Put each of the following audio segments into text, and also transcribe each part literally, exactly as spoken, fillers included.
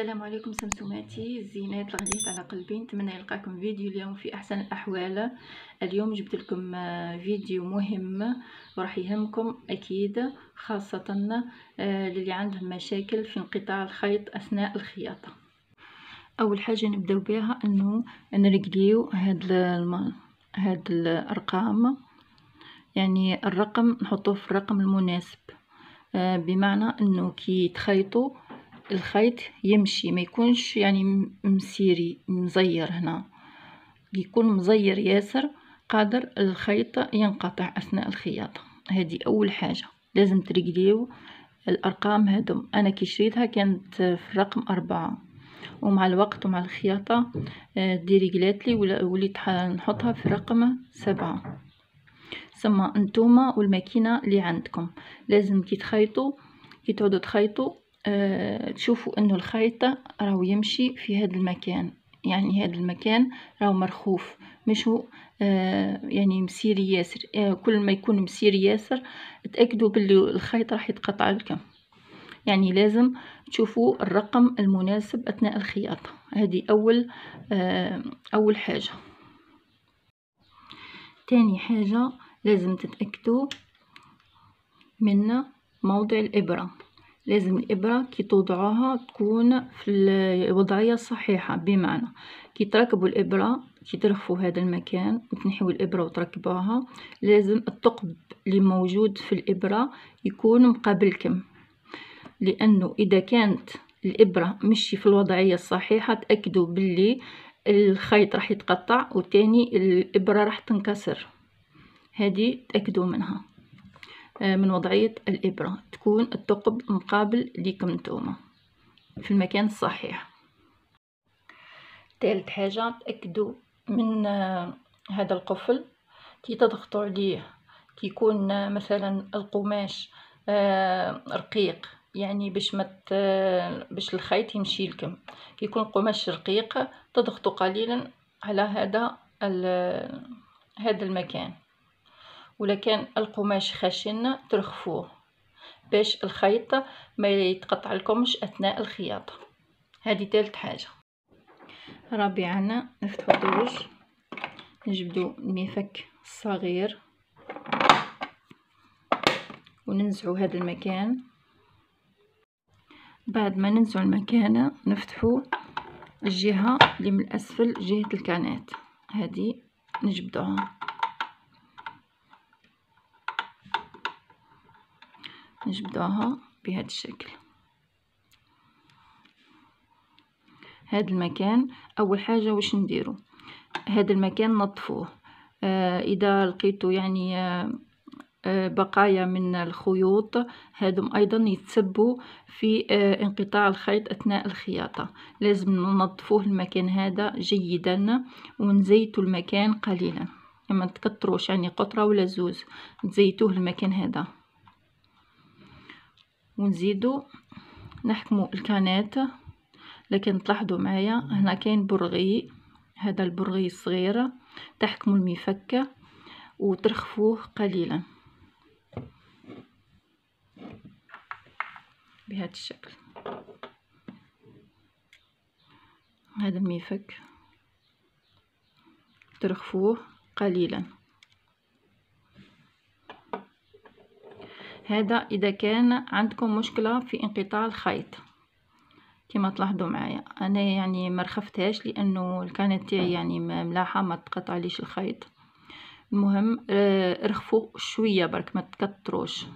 السلام عليكم سمسوماتي الزينات الغاليات على قلبي. نتمنى يلقاكم فيديو اليوم في احسن الاحوال. اليوم جبت لكم فيديو مهم وراح يهمكم اكيد، خاصه للي عندهم مشاكل في انقطاع الخيط اثناء الخياطه. اول حاجه نبداو بها انه نرقليو هاد هاد الارقام، يعني الرقم نحطوه في الرقم المناسب، بمعنى انه كي تخيطوا الخيط يمشي، ما يكونش يعني مسيري مزير. هنا يكون مزير ياسر قادر الخيط ينقطع اثناء الخياطه. هذه اول حاجه لازم ترقليو الارقام هذم. انا كي شريتها كانت في الرقم أربعة، ومع الوقت ومع الخياطه ديري قلاتلي وليت نحطها في رقم سبعة. ثم انتوما والماكينه اللي عندكم لازم كي تخيطوا كي تعودوا تخيطوا أه تشوفوا انه الخيط راهو يمشي في هذا المكان، يعني هذا المكان راهو مرخوف، مش هو أه يعني مسيري ياسر. أه كل ما يكون مسيري ياسر تاكدوا باللي الخيط راح يتقطع لكم. يعني لازم تشوفوا الرقم المناسب اثناء الخياطه. هذه اول أه اول حاجه. تاني حاجه لازم تتاكدوا من موضع الابره. لازم الإبرة كي توضعوها تكون في الوضعية الصحيحة، بمعنى كي تركبوا الإبرة كي ترفوا هذا المكان وتنحوا الإبرة وتركبوها، لازم الثقب اللي موجود في الإبرة يكون مقابلكم، لأنه إذا كانت الإبرة مشي في الوضعية الصحيحة تأكدوا باللي الخيط راح يتقطع، وتاني الإبرة راح تنكسر. هذه تأكدوا منها، من وضعية الإبرة تكون الثقب مقابل ليكم نتوما في المكان الصحيح. ثالث حاجة تأكدوا من هذا القفل كي تضغطوا عليه، كي يكون مثلا القماش رقيق، يعني باش ما باش الخيط يمشي لكم، كي يكون القماش رقيق تضغطوا قليلا على هذا هذا المكان، ولا كان القماش خشن ترخفوه باش الخيط ما يتقطع لكمش اثناء الخياطه. هذه ثالث حاجه. رابعا نفتحوا الدرج، نجبدوا المفك الصغير وننزعوا هذا المكان. بعد ما ننزعوا المكان نفتحوا الجهه اللي من الاسفل، جهه الكانات، هذه نجبدوها نجبدوها بهذا الشكل. هذا المكان اول حاجه واش نديروا، هذا المكان نظفوه. آه اذا لقيتوا يعني آه آه بقايا من الخيوط هادم ايضا يتسبوا في آه انقطاع الخيط اثناء الخياطه، لازم ننظفوه المكان هذا جيدا ونزيتوا المكان قليلا، ما تكتروش يعني قطره ولا زوز، تزيتوه المكان هذا. ونزيدوا نحكموا الكانات. لكن تلاحظوا معايا هنا كاين برغي، هذا البرغي الصغير، تحكموا المفك وترخفوه قليلا بهذا الشكل. هذا المفك ترخفوه قليلا. هذا اذا كان عندكم مشكله في انقطاع الخيط. كما تلاحظوا معايا انا يعني ما رخفتهاش لانه الكانات تاعي يعني ملاحه ما تقطعليش الخيط. المهم ارخفوا شويه برك ما تكتروش.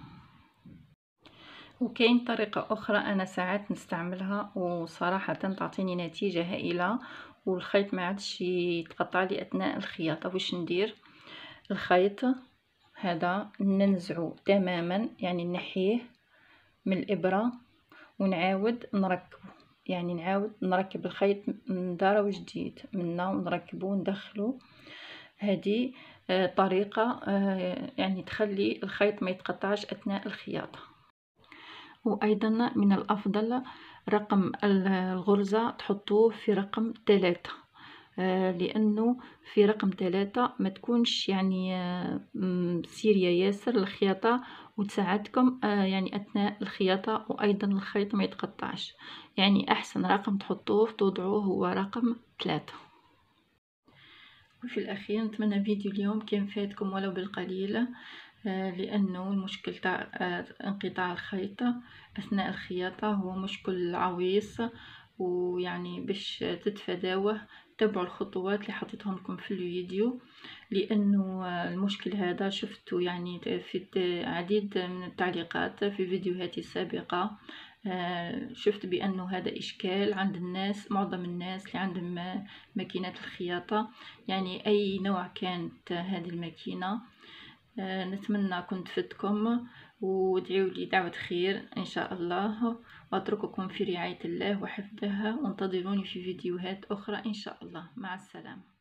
وكاين طريقه اخرى انا ساعات نستعملها وصراحه تعطيني نتيجه هائله، والخيط ما عادش يتقطع لي اثناء الخياطه. واش ندير؟ الخيط هذا ننزعه تماما، يعني نحيه من الابره ونعاود نركبه، يعني نعاود نركب الخيط من دار وجديد منا ونركبه وندخله. هذه طريقة يعني تخلي الخيط ما يتقطعش أثناء الخياطة. وأيضا من الأفضل رقم الغرزة تحطوه في رقم ثلاثة، لأنه في رقم ثلاثة ما تكونش يعني سيريا ياسر الخياطة وتساعدكم آه، يعني أثناء الخياطة، وأيضا الخيط ما يتقطعش. يعني أحسن رقم تحطوه توضعوه هو رقم ثلاثة. وفي الأخير نتمنى فيديو اليوم كان فاتكم ولو بالقليل، آه، لأنه المشكل تاع آه، انقطاع الخيط أثناء الخياطة هو مشكل عويص، ويعني باش تتفاداوه تبعوا الخطوات اللي حطيتهم لكم في الفيديو، لأنه آه، المشكل هذا شفته يعني في عديد من التعليقات في فيديوهاتي السابقة. آه، شفت بأنه هذا إشكال عند الناس، معظم الناس اللي عندهم ماكينات الخياطة، يعني أي نوع كانت هذه الماكينة. آه، نتمنى كنت فدتكم، وادعوا لي دعوة خير إن شاء الله، وأترككم في رعاية الله وحفظه، وانتظروني في فيديوهات أخرى إن شاء الله. مع السلامة.